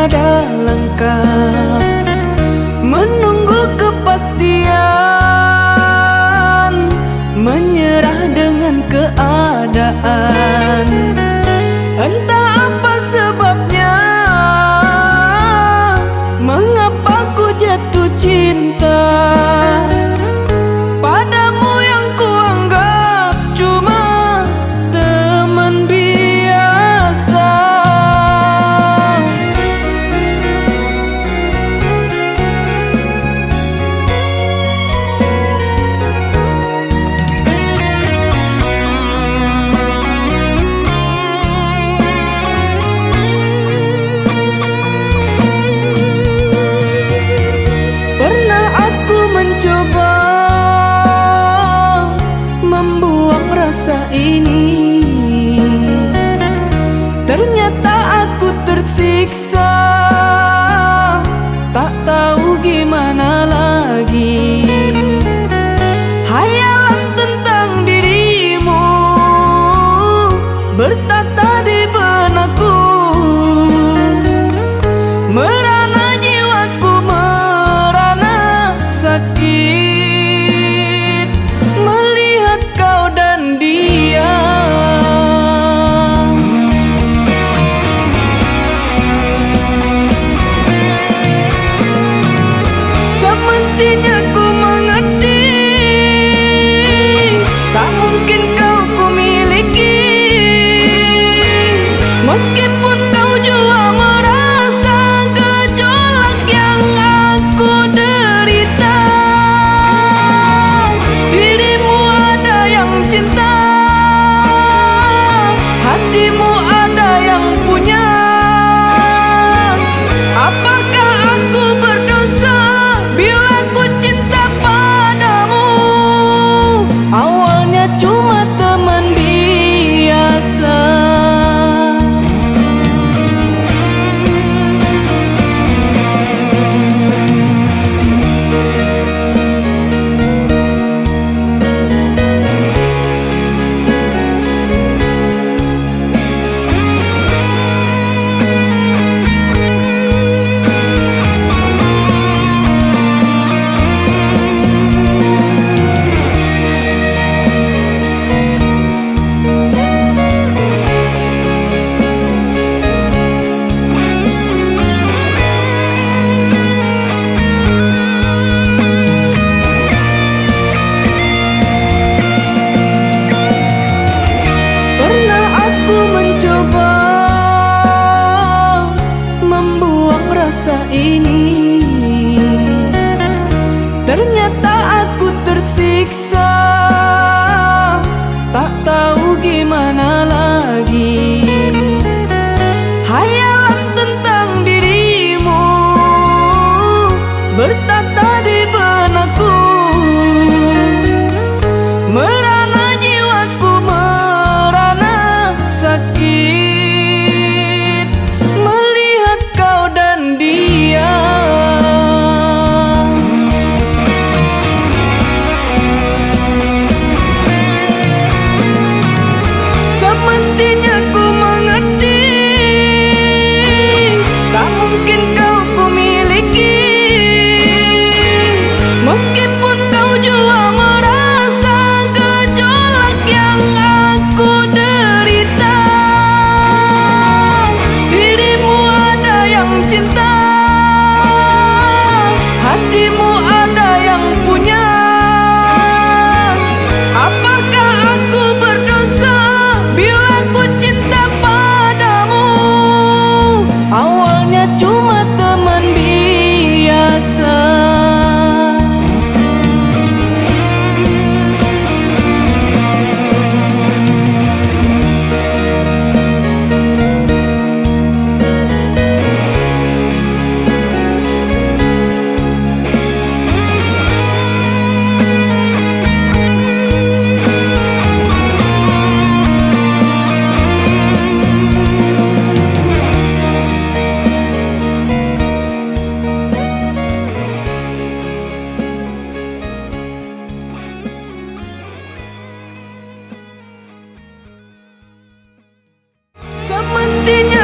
tiada lengkap, menunggu kepastian, menyerah dengan keadaan. Entah apa sebabnya, mengapa ku jatuh cinta padamu yang kuanggap cuma teman biasa. Pernah aku mencoba membuang rasa ini, ternyata aku tersiksa, tak tahu gimana lagi. Hayalan tentang dirimu bertata di benakku, merana jiwaku, merana sakit melihat kau dan dia. Semestinya ku mengerti, tak mungkin kau ku miliki, meskipun kau jua merasa gejolak yang aku derita. Dirimu ada yang cinta, hatimu ada yang punya. Apakah aku berdosa bila ku cinta padamu? Awalnya cuma teman biasa. Pernah aku mencoba membuang rasa ini, ternyata aku tersiksa, tak tahu gimana lagi. Hayalan tentang dirimu bertata di benakku, merana jiwaku, merana sakit melihat kau dan dia. Semestinya ku mengerti, tak mungkin kau ku miliki, meskipun kau jua merasa gejolak yang aku derita. Dirimu ada yang cinta, hatimu ada yang punya. Apakah aku berdosa bila ku cinta padamu? Awalnya cuma teman biasa. Semestinya